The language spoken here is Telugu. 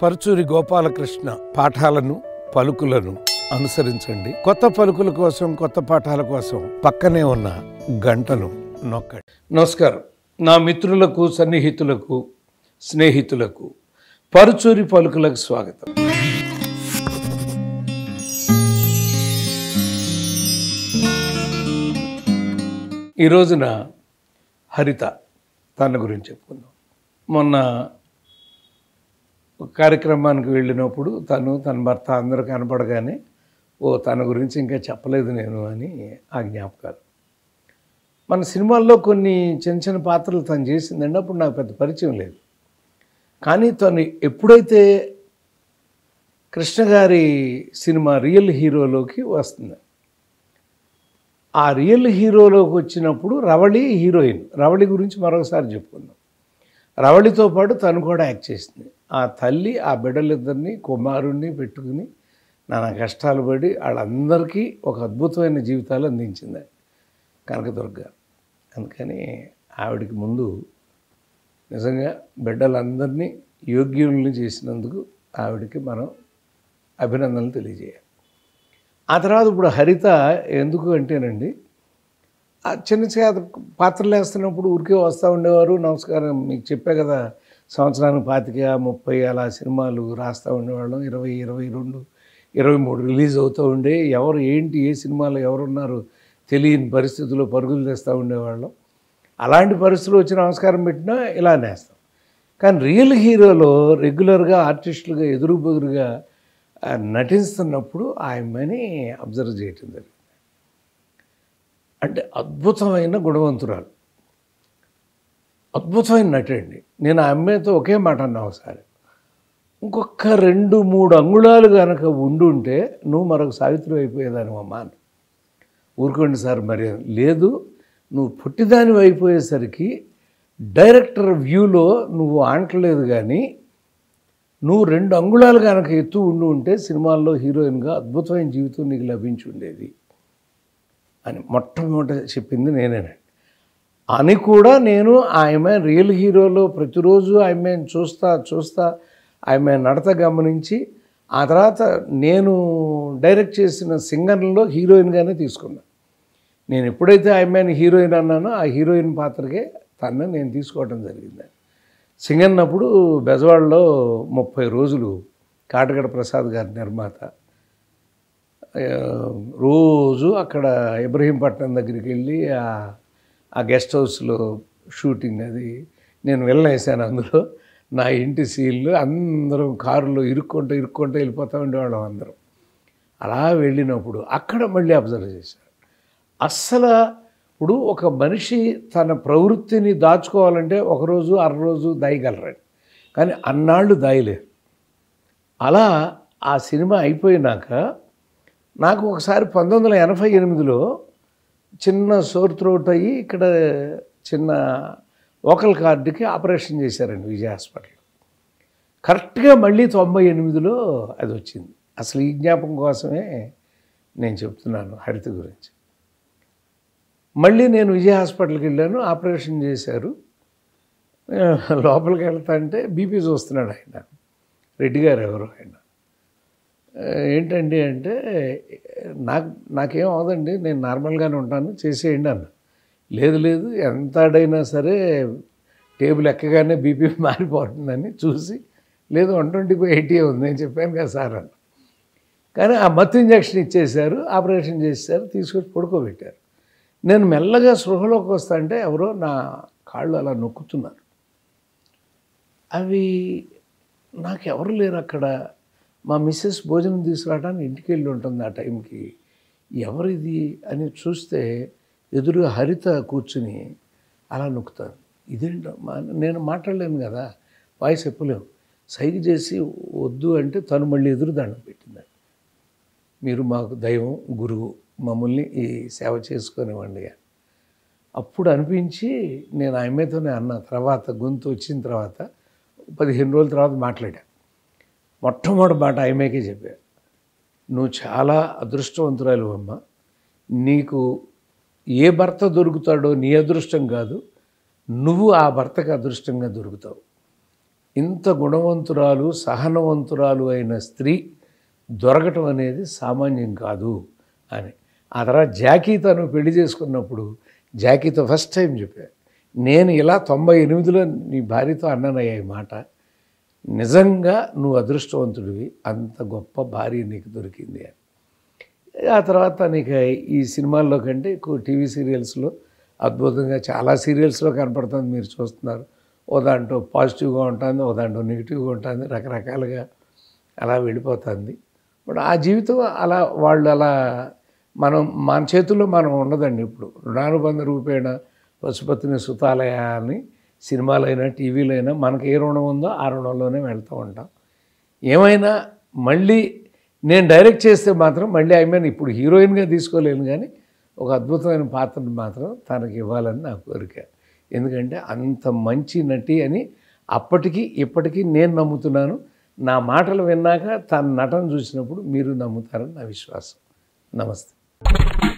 పరుచూరి గోపాలకృష్ణ పాఠాలను పలుకులను అనుసరించండి. కొత్త పలుకుల కోసం, కొత్త పాఠాల కోసం పక్కనే ఉన్న గంటను నొక్కండి. నమస్కారం. నా మిత్రులకు, సన్నిహితులకు, స్నేహితులకు పరుచూరి పలుకులకు స్వాగతం. ఈ రోజున హరిత తన గురించి చెప్పుకుందాం. మొన్న కార్యక్రమానికి వెళ్ళినప్పుడు తన భర్త అందరూ కనపడగానే తన గురించి ఇంకా చెప్పలేదు నేను అని ఆ జ్ఞాపకాలు. మన సినిమాల్లో కొన్ని చిన్న చిన్న పాత్రలు తను చేసిందండి. అప్పుడు నాకు పెద్ద పరిచయం లేదు. కానీ తను ఎప్పుడైతే కృష్ణ గారి సినిమా రియల్ హీరోలోకి వస్తుంది, ఆ రియల్ హీరోలోకి వచ్చినప్పుడు రవళి హీరోయిన్. రవళి గురించి మరొకసారి చెప్పుకుందాం. రవళితో పాటు తను కూడా యాక్ట్ చేసింది. ఆ తల్లి ఆ బిడ్డలిద్దరినీ, కుమారుణ్ణి పెట్టుకుని నానా కష్టాలు పడి వాళ్ళందరికీ ఒక అద్భుతమైన జీవితాలు అందించింది కనకదుర్గ. అందుకని ఆవిడికి ముందు నిజంగా బిడ్డలందరినీ యోగ్యుల్ని చేసినందుకు ఆవిడికి మనం అభినందనలు తెలియజేయాలి. ఆ తర్వాత ఇప్పుడు హరిత ఎందుకు అంటేనండి, ఆ చిన్న చిన్న పాత్రలు వేస్తున్నప్పుడు ఊరికే వస్తూ ఉండేవారు. నమస్కారం మీకు చెప్పే కదా, సంవత్సరానికి 25-30 అలా సినిమాలు రాస్తూ ఉండేవాళ్ళం. 20, 22, 23 రిలీజ్ అవుతూ ఉండే. ఎవరు ఏంటి, ఏ సినిమాలో ఎవరున్నారు తెలియని పరిస్థితుల్లో పరుగులు తెస్తూ ఉండేవాళ్ళం. అలాంటి పరిస్థితులు వచ్చి నమస్కారం పెట్టినా ఇలా నేస్తాం. కానీ రియల్ హీరోలో రెగ్యులర్గా ఆర్టిస్టులుగా ఎదురు బెదురుగా నటిస్తున్నప్పుడు ఆయమ్మని అబ్జర్వ్ చేయటం జరిగింది. అంటే అద్భుతమైన గుణవంతురాలు, అద్భుతమైన నటి అండి. నేను ఆ అమ్మాయితో ఒకే మాట అన్నా ఒకసారి, ఇంకొక 2-3 అంగుళాలు కనుక ఉండుంటే నువ్వు మరొక సావిత్రి అయిపోయేదాని అమ్మా అని. ఊరుకోండి సార్, మరి లేదు, నువ్వు పుట్టిదాని అయిపోయేసరికి డైరెక్టర్ వ్యూలో నువ్వు ఆంటలేదు, కానీ నువ్వు 2 అంగుళాలు కనుక ఎత్తు ఉంటే సినిమాల్లో హీరోయిన్గా అద్భుతమైన జీవితం నీకు లభించి ఉండేది అని మొట్టమొదట చెప్పింది నేనేనండి. అని కూడా నేను ఆమె రియల్ హీరోలో ప్రతిరోజు ఆమెను చూస్తా ఆమె నడత గమనించి, ఆ తర్వాత నేను డైరెక్ట్ చేసిన సింగర్లో హీరోయిన్గానే తీసుకున్నాను. నేను ఎప్పుడైతే ఆమెను హీరోయిన్ అన్నానో ఆ హీరోయిన్ పాత్రకే తను నేను తీసుకోవడం జరిగింది. సింగన్నప్పుడు బెజవాడలో 30 రోజులు కాటగడ ప్రసాద్ గారి నిర్మాత, రోజు అక్కడ ఇబ్రహీంపట్నం దగ్గరికి వెళ్ళి ఆ గెస్ట్ హౌస్లో షూటింగ్. అది నేను వెళ్ళేసాను. అందులో నా ఇంటి సీన్లు అందరం కారులో ఇరుక్కుంటూ వెళ్ళిపోతూ ఉండేవాళ్ళం అందరం. అలా వెళ్ళినప్పుడు అక్కడ మళ్ళీ అబ్జర్వ్ చేశాను. అస్సలు ఇప్పుడు ఒక మనిషి తన ప్రవృత్తిని దాచుకోవాలంటే ఒకరోజు అరరోజు దాయగలరండి, కానీ అన్నాళ్ళు దాయలేరు. అలా ఆ సినిమా అయిపోయినాక నాకు ఒకసారి 1988లో చిన్న సోర్ త్రోట్ అయ్యి ఇక్కడ చిన్న వోకల్ కార్డుకి ఆపరేషన్ చేశారండి విజయ హాస్పిటల్. కరెక్ట్గా మళ్ళీ 98లో అది వచ్చింది. అసలు ఈ జ్ఞాపకం కోసమే నేను చెప్తున్నాను హరిత గురించి. మళ్ళీ నేను విజయ హాస్పిటల్కి వెళ్ళాను. ఆపరేషన్ చేశారు. లోపలికి వెళ్తా అంటే బీపీ చూస్తున్నాడు ఆయన, రెడ్డి గారు ఎవరు ఆయన. ఏంటండి అంటే, నాకేం అవదండి, నేను నార్మల్గానే ఉంటాను, చేసేయండి అన్న. లేదు ఎంత ఆడైనా సరే టేబుల్ ఎక్కగానే బీపీ మారిపోతుందని చూసి, లేదు 120/80 ఉంది, నేను చెప్పాను కదా సార్ అన్న. కానీ ఆ మత్తు ఇంజక్షన్ ఇచ్చేశారు, ఆపరేషన్ చేశారు, తీసుకొచ్చి పడుకోబెట్టారు. నేను మెల్లగా స్పృహలోకి వస్తా అంటే ఎవరో నా కాళ్ళు అలా నొక్కుతున్నారు. అవి నాకెవరు లేరు అక్కడ. మా మిస్సెస్ భోజనం తీసుకురావడానికి ఇంటికి వెళ్ళి ఉంటుంది ఆ టైంకి. ఎవరిది అని చూస్తే ఎదురుగా హరిత కూర్చుని అలా నొక్కుతాను. ఇదేంటమ్మా, నేను మాట్లాడలేను కదా, వాయిస్ చెప్పలేము. సైగ చేసి వద్దు అంటే తను మళ్ళీ ఎదురు దండం పెట్టిందండి. మీరు మాకు దైవం, గురువు, మమ్మల్ని ఈ సేవ చేసుకునేవ్వండి. అప్పుడు అనిపించి నేను ఆమెతోనే అన్న. తర్వాత గొంతు వచ్చిన తర్వాత 15 రోజుల తర్వాత మాట్లాడా. మొట్టమొదటి మాట ఆమెకే చెప్పా, నువ్వు చాలా అదృష్టవంతురాలు అమ్మ. నీకు ఏ భర్త దొరుకుతాడో నీ అదృష్టం కాదు, నువ్వు ఆ భర్తకు అదృష్టంగా దొరుకుతావు. ఇంత గుణవంతురాలు సహనవంతురాలు అయిన స్త్రీ దొరకటం అనేది సామాన్యం కాదు అని. ఆ తర్వాత జాకీ తను పెళ్లి చేసుకున్నప్పుడు జాకీతో ఫస్ట్ టైం చెప్పా, నేను ఇలా 98లో నీ భార్యతో అన్నానయ్యా ఈ మాట, నిజంగా నువ్వు అదృష్టవంతుడివి, అంత గొప్ప భార్య నీకు దొరికింది అని. ఆ తర్వాత నీకు ఈ సినిమాల్లో కంటే ఎక్కువ టీవీ సీరియల్స్లో అద్భుతంగా చాలా సీరియల్స్లో కనపడుతుంది, మీరు చూస్తున్నారు. ఓ దాంట్లో పాజిటివ్గా ఉంటుంది, ఓ దాంట్లో నెగిటివ్గా ఉంటుంది, రకరకాలుగా అలా వెళ్ళిపోతుంది. ఇప్పుడు ఆ జీవితం అలా వాళ్ళు అలా మన చేతుల్లో మనం ఉండదండి. ఇప్పుడు రుణానుబంధ రూపేణ పశుపతిని సుతాలయ అని సినిమాలైనా టీవీలో అయినా మనకు ఏ రుణం ఉందో ఆ రుణంలోనే వెళ్తూ ఉంటాం. ఏమైనా మళ్ళీ నేను డైరెక్ట్ చేస్తే మాత్రం మళ్ళీ ఇప్పుడు హీరోయిన్గా తీసుకోలేను, కానీ ఒక అద్భుతమైన పాత్రను మాత్రం తనకి ఇవ్వాలని నా కోరిక. ఎందుకంటే అంత మంచి నటి అని అప్పటికి ఇప్పటికీ నేను నమ్ముతున్నాను. నా మాటలు విన్నాక తన నటన చూసినప్పుడు మీరు నమ్ముతారని నా విశ్వాసం. నమస్తే.